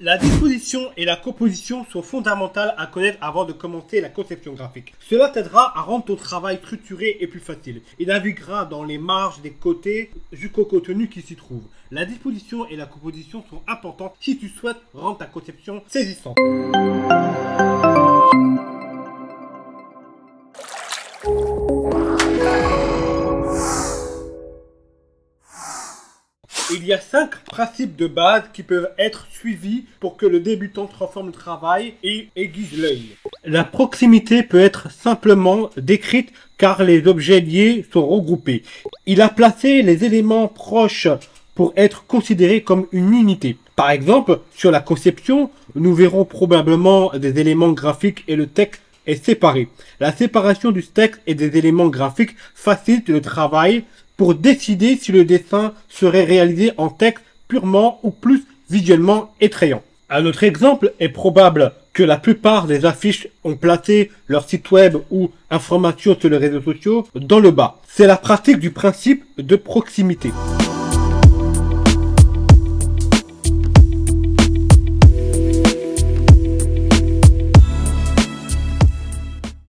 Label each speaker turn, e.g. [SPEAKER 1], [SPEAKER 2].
[SPEAKER 1] La disposition et la composition sont fondamentales à connaître avant de commencer la conception graphique. Cela t'aidera à rendre ton travail structuré et plus facile. Il naviguera dans les marges des côtés jusqu'au contenu qui s'y trouve. La disposition et la composition sont importantes si tu souhaites rendre ta conception saisissante. Il y a 5 principes de base qui peuvent être suivis pour que le débutant transforme le travail et aiguise l'œil. La proximité peut être simplement décrite car les objets liés sont regroupés. Il a placé les éléments proches pour être considérés comme une unité. Par exemple, sur la conception, nous verrons probablement des éléments graphiques et le texte est séparé. La séparation du texte et des éléments graphiques facilite le travail pour décider si le dessin serait réalisé en texte purement ou plus visuellement attrayant. Un autre exemple est probable que la plupart des affiches ont placé leur site web ou informations sur les réseaux sociaux dans le bas. C'est la pratique du principe de proximité.